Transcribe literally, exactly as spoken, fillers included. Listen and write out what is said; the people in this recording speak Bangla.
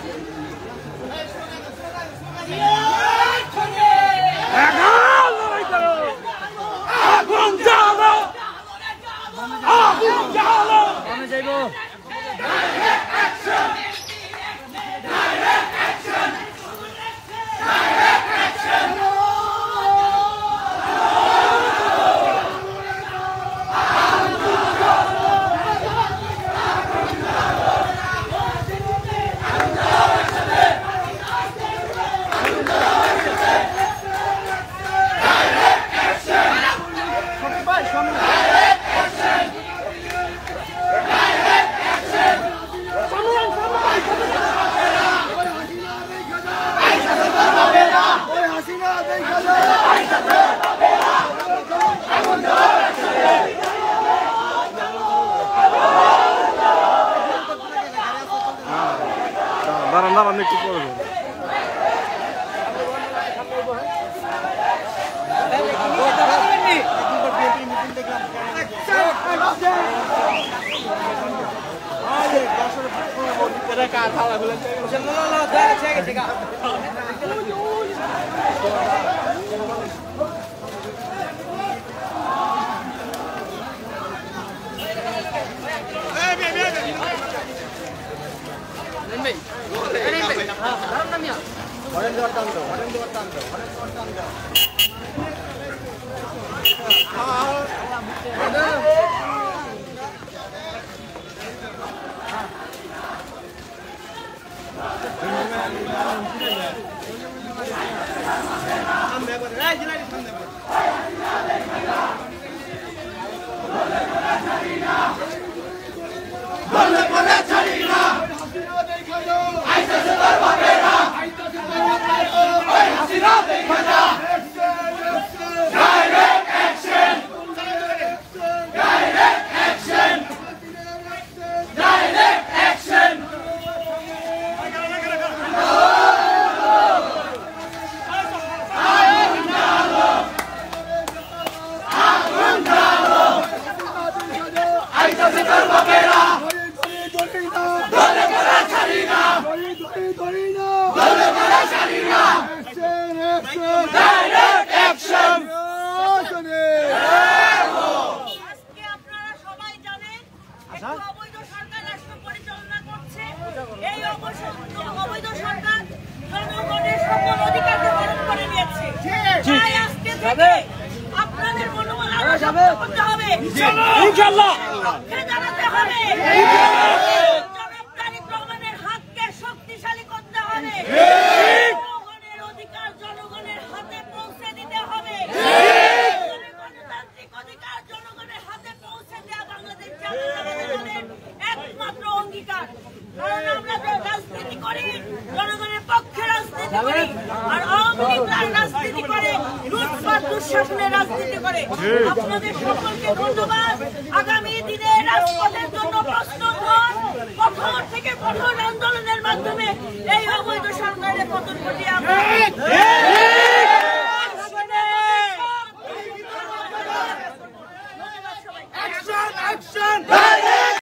দাঁড়ান দাঁড়ান একটু পরে আপনাদের মনোবল আরো শক্ত করতে হবে, ইনশাআল্লাহ জানাতে হবে, জনাব তারেক রহমানের হাতকে শক্তিশালী করতে হবে, জনগণের অধিকার জনগণের হাতে পৌঁছে দিতে হবে, গণতান্ত্রিক অধিকার জনগণের হাতে পৌঁছে দেওয়া বাংলাদেশ জাতীয়তাবাদী দলের একমাত্র অঙ্গীকার। কারণ আমরা রাজনীতি করি, জনগণের পক্ষে রাজনীতি করি, আর আওয়ামী লীগ রাজনীতি করে, লুটপাট দুঃশাসনের রাজনীতি করে। আপনাদের সকলকে ধন্যবাদ। আগামী দিনে রাজপথের জন্য প্রস্তুত হন, কঠোর থেকে কঠোর আন্দোলনের মাধ্যমে এই অবৈধ সরকারের পতন ঘটিয়ে